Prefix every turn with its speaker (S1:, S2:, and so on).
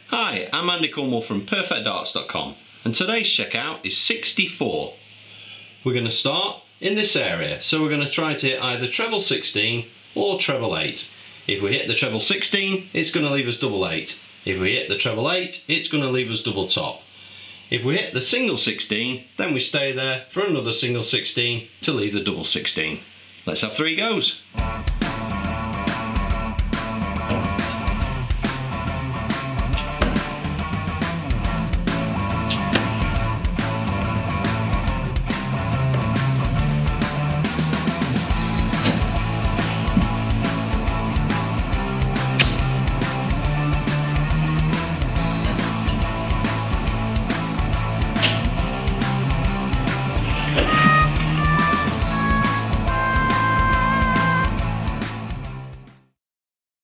S1: Hi, I'm Andy Cornwall from Perfectdarts.com and today's checkout is 64. We're going to start in this area, so we're going to try to hit either treble 16 or treble 8. If we hit the treble 16, it's going to leave us double 8. If we hit the treble 8, it's going to leave us double top. If we hit the single 16, then we stay there for another single 16 to leave the double 16. Let's have 3 goes.